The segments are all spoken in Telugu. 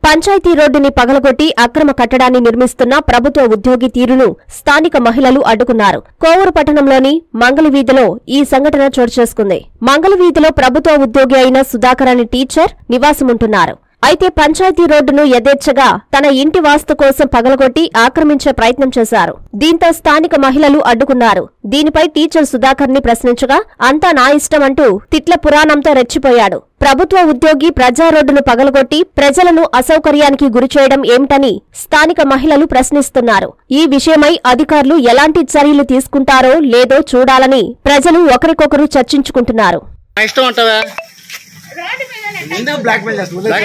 పంచాయతీ రోడ్డుని పగలగొట్టి అక్రమ కట్టడాన్ని నిర్మిస్తున్న ప్రభుత్వ ఉద్యోగి తీరును స్థానిక మహిళలు అడ్డుకున్నారు. కోవూరు పట్టణంలోని మంగళవీధిలో ఈ సంఘటన చోటు చేసుకుంది. మంగళవీధిలో ప్రభుత్వ ఉద్యోగి అయిన సుధాకర్ అనే టీచర్ నివాసముంటున్నారు. అయితే పంచాయతీ రోడ్డును యథేచ్ఛగా తన ఇంటి వాస్తు కోసం పగలగొట్టి ఆక్రమించే ప్రయత్నం చేశారు. దీంతో స్థానిక మహిళలు అడ్డుకున్నారు. దీనిపై టీచర్ సుధాకర్ ని ప్రశ్నించగా అంతా నా ఇష్టమంటూ తిట్ల పురాణంతో రెచ్చిపోయాడు. ప్రభుత్వ ఉద్యోగి ప్రజా రోడ్డును పగలగొట్టి ప్రజలను అసౌకర్యానికి గురిచేయడం ఏమిటని స్థానిక మహిళలు ప్రశ్నిస్తున్నారు. ఈ విషయమై అధికారులు ఎలాంటి చర్యలు తీసుకుంటారో లేదో చూడాలని ప్రజలు ఒకరికొకరు చర్చించుకుంటున్నారు. బ్లాక్ మెయిల్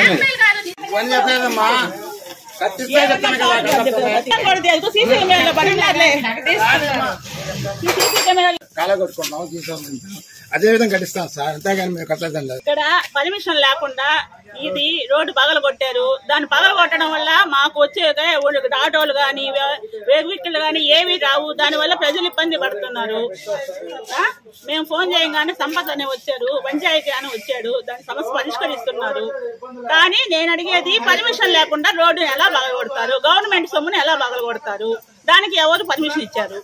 అదే విధంగా కట్టిస్తాం సార్, అంతేగాని మేము కట్టలేదండి. ఇక్కడ పర్మిషన్ లేకుండా ఇది రోడ్డు పగలగొట్టారు. దాన్ని పగలగొట్టడం వల్ల మాకు వచ్చే ఆటోలు గాని వెహికల్ గాని ఏవి రావు. దానివల్ల ప్రజలు ఇబ్బంది పడుతున్నారు. మేము ఫోన్ చేయగానే సంపత్ అనే వచ్చారు, పంచాయతీ అని వచ్చాడు, దాని సమస్య పరిష్కరిస్తున్నారు. కానీ నేను అడిగేది పర్మిషన్ లేకుండా రోడ్డు ఎలా పగలగొడతారు? గవర్నమెంట్ సొమ్ముని ఎలా పగలగొడతారు? దానికి ఎవరు పర్మిషన్ ఇచ్చారు?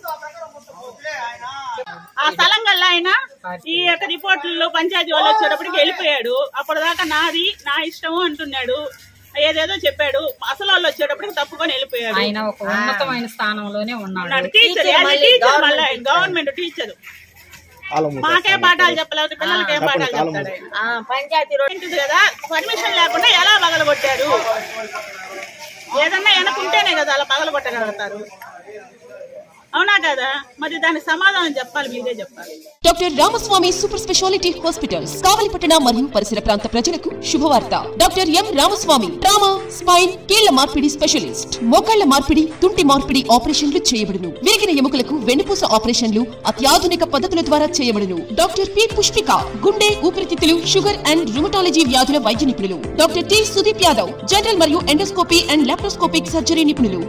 ఆ స్థలం కల్లా ఆయన ఈ యొక్క రిపోర్టుల్లో పంచాయతీ వాళ్ళు వచ్చేటప్పటికి వెళ్ళిపోయాడు. అప్పటిదాకా నాది నా ఇష్టము అంటున్నాడు, ఏదేదో చెప్పాడు. అసలు వాళ్ళు వచ్చేటప్పటికి తప్పుకొని వెళ్ళిపోయాడు. ఆయన ఒక ఉన్నతమైన స్థానంలోనే ఉన్నాడు. టీచర్ మళ్ళీ గవర్నమెంట్ టీచర్ మాకే పాఠాలు చెప్పలేదు, పిల్లలకి ఏం పాఠాలు చెప్తాడు? పంచాయతీ రోడ్డు కదా, పర్మిషన్ లేకుండా ఎలా పగలగొట్టారు? ఏదన్నా వెనకుంటేనే కదా అలా పగలగొట్టగలుగుతారు. అవునా కదా? మరి దానికి సమాధానం చెప్పాలి, మీరే చెప్పాలి. Doctor Ramaswamy super speciality hospitals కావలిపట్టణ మరియు పరిసర ప్రాంత ప్రజలకు శుభవార్త. Doctor M Ramaswamy trauma, spine, కీళ్ల మార్పిడి స్పెషలిస్ట్. మోకాళ్ల మార్పిడి, తుంటి మార్పిడి ఆపరేషన్లు చేయబడును. విరిగిన ఎముకలకు వెన్నుపూస ఆపరేషన్లు అత్యాధునిక పద్ధతుల ద్వారా చేయబడును. డాక్టర్ పి పుష్పిక గుండె, ఊపిరితిత్తులు, షుగర్ అండ్ రుమటాలజీ వ్యాధుల వైద్య నిపుణులు. Doctor T Sudeep Yadav general మరియు ఎండోస్కోపీ అండ్ లాప్రోస్కోపిక్ సర్జరీ నిపుణులు.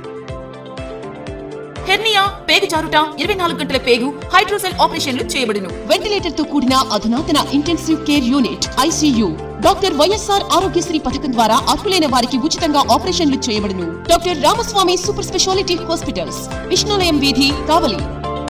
హెర్నియా, పేగు జారుట, 24 గంటల పేగు, హైడ్రోసెల్ ఆపరేషన్లు చేయబడును. వెంటిలేటర్ తో కూడిన అధునాతన intensive care unit ICU. Doctor YSR Aarogyasri పథకం ద్వారా అర్హులైన వారికి ఉచితంగా ఆపరేషన్లు చేయబడును. Doctor Ramaswamy super speciality hospitals, Vishnulayam వీధి, కావలి.